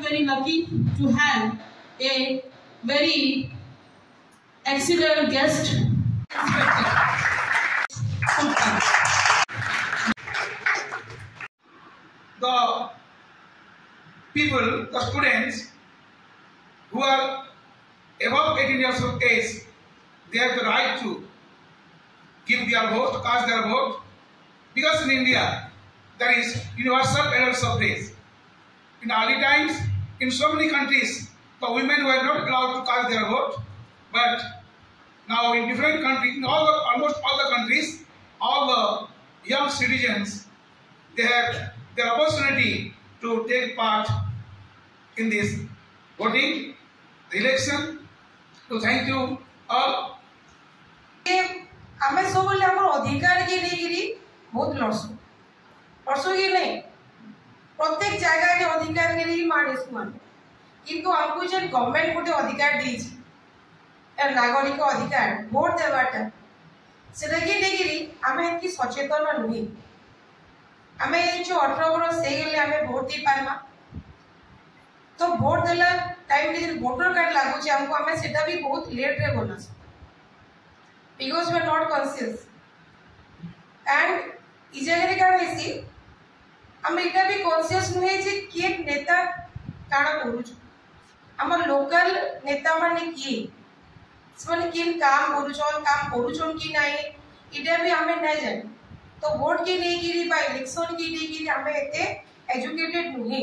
very lucky to have a very excellent guest. The people, the students who are above 18 years of age, they have the right to give their vote, cast their vote, because in India there is universal adult suffrage. In early times, in so many countries, the women were not allowed to cast their vote, but now in different countries, in almost all the countries, all the young citizens, they have the opportunity to take part in this voting, the election. So thank you all. आमे सब बोले हमर अधिकार के लेगिरी बहुत लड़सो की नहीं प्रत्येक जगह के अधिकार के लिए मानिस मान किंतु हमको जे गवर्नमेंट गोटे अधिकार देछि ए नागरिक अधिकार वोट देबाटा सेटा के लेगिरी आमे की सचेतन नुही आमे जो 18 वर्ष से गेले आमे वोट दे पारमा तो वोट देला टाइम रे वोटर कार्ड लागु छै हमको आमे सेटा भी बहुत लेट रे बोलस because we are not conscious and इस जगह रे काण हेसी हम एटा भी कॉन्शियस नुहे जे के नेता काण करूछ हमर लोकल नेता माने की माने किन काम करूछन की नाही इटा भी हमें नहीं जाने तो वोट के लिए गिरी बा इलेक्शन के लिए गिरी हमें एते एजुकेटेड नुहे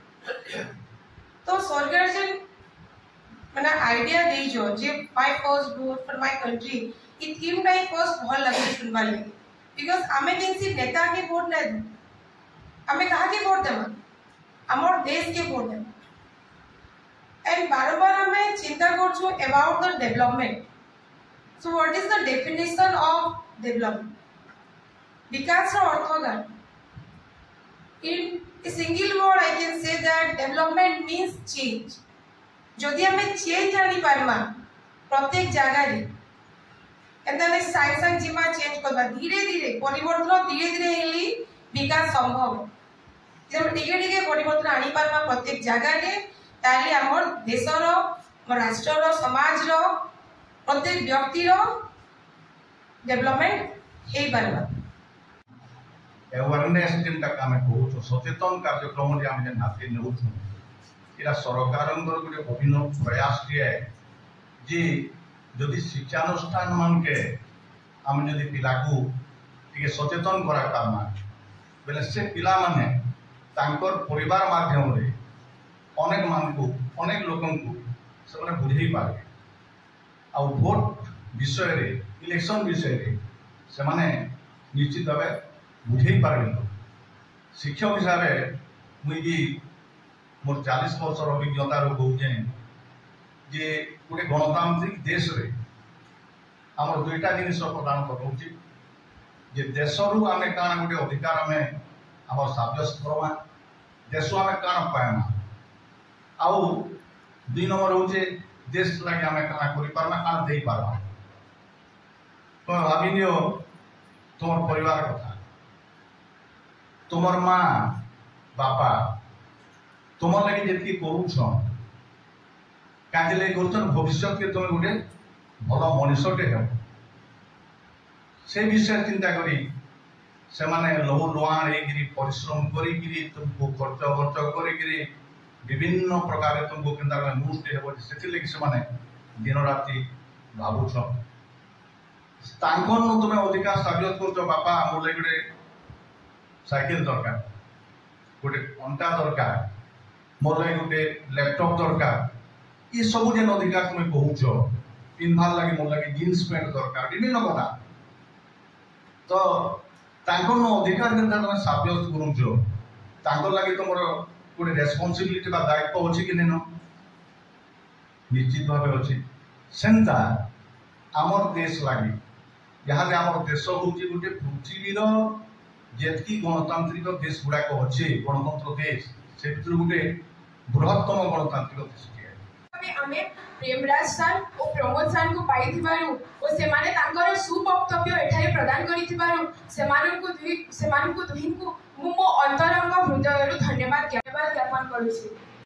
तो सरकार जे माने आइडिया दे जो जे my first vote for my country इ थीम टाइ फर्स्ट भल लगे सुनबा लगे बिकॉज़ आमे किसी नेता के वोट नै दे आमे कहा के वोट देबा हमर देश के वोट दे एंड बार-बार हमें चिंता करछु about the development so what is the definition of development विकास रो अर्थ गान in a single word I can say that development means change जदि हमें चेंज आनी पारमा प्रत्येक जगह रे एंदने साइंस जिमा चेंज करबा धीरे धीरे परिवर्तन धीरे धीरे हेली विकास संभव जब टिके टिके परिवर्तन आनी पारमा प्रत्येक जगह रे ताली हमर देशर हमर राष्ट्रर समाजर प्रत्येक व्यक्तिर डेवलपमेंट हे पारमा अवेयरनेस टीमटा कामे बहुत सचेतन कार्यक्रम जे हम जे हाथी नेउछु इरा सरकारंगर गोटे अभिनव प्रयास दिए जे जदि शिक्षानुष्ठान मान के हम जदि पिला को टिके सचेतन करा पामा बेले से पिला माने तांकर परिवार माध्यम रे अनेक मान को अनेक लोकन को से माने बुझेई पारे आ वोट विषय रे इलेक्शन विषय रे से माने निश्चित भाबे बुझेई पारे शिक्षक हिसाब से मुई मोर 40 वर्ष अभिज्ञता कहूचे जे गोटे गणतांत्रिक देश रे आम दुईटा जिन प्रदान करूँ जे देश रु आम काण गोटे अधिकार आम आम सब्यस्त करमा देश आम काण पाएमा आउ दुई नंबर हूँ देश लगे आम काण काण दे पार्मा तुम भाभी नियो तुम परिवार कथा तुमर माँ बापा तुम लगे जी करूछ कहीं कर भविष्य के तुम गोटे भल मनीषटे हो से विषय चिंता करी से माने लहु लुहाण परिश्रम करी तुमको खर्च खर्च करी विभिन्न प्रकार तुमको केन्ता मुष्टि हो से दिन राति भावुछ तुम अधिकार सब्यस्त कर बापा मोर लगे गोटे साइकेल दरकार गोटे अंटा दरकार मोर लगे गोटे लैपटॉप दरकार ये सब जेन अधिकार तुम कहूच पिन्हार लगे मोर लगे जीन्स पैंट दरकार विभिन्न कथा तो अधिकार के तुम सब्यस्त करूच लगे तुम गोटे रेस्पॉन्सिबिलिटी बा दायित्व अच्छी कि नहीं निश्चित भाव अच्छी सेंता आमर देश लगे यहाँ आम देश हूँ गोटे पृथ्वीर जेतकी गणतांत्रिक देश गुड़ाक अच्छे गणतंत्र देश से गोटे बृहत्तम गणतांत्रिक देश प्रेमराज सर और प्रमोद सर को पाइथिबारु और सेमाने तांकर सुवक्तव्य एठारे प्रदान करिथिबारु सेमानकु दुहिन को मो अंतरंग हृदय धन्यवाद ज्ञापन करूछि।